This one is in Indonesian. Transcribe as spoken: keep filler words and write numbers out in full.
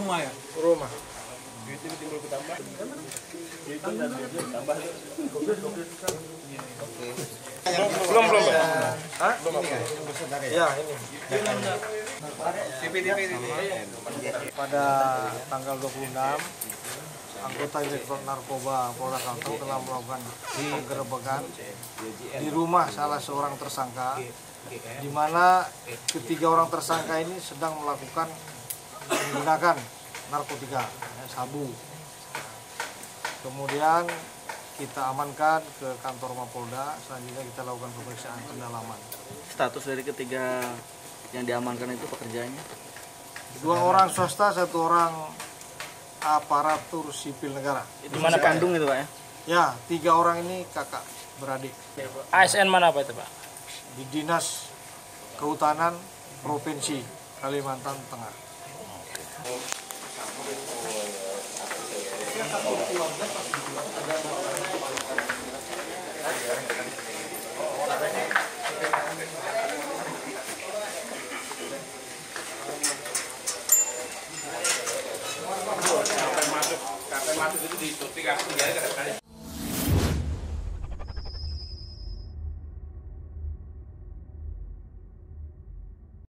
rumah ya? Rumah. Duitnya timbul ketambah. Itu dan duitnya tambah. Oke. Belum belum. Hah? Belum apa? Ya, ini. T V T V T V. Pada tanggal dua puluh enam, anggota Direktorat Narkoba Polda Kalteng telah melakukan penggerebekan di rumah salah seorang tersangka, di mana ketiga orang tersangka ini sedang melakukan menggunakan narkotika, sabu. Kemudian kita amankan ke kantor Mapolda, selanjutnya kita lakukan pemeriksaan pendalaman. Status dari ketiga yang diamankan itu pekerjaannya? Dua orang swasta, satu orang aparatur sipil negara. Itu mana kandung itu Pak ya? Ya, tiga orang ini kakak beradik. A S N mana Pak itu Pak? Di Dinas Kehutanan Provinsi Kalimantan Tengah. Sampai masuk, sampai masuk itu ditutup kasih ya.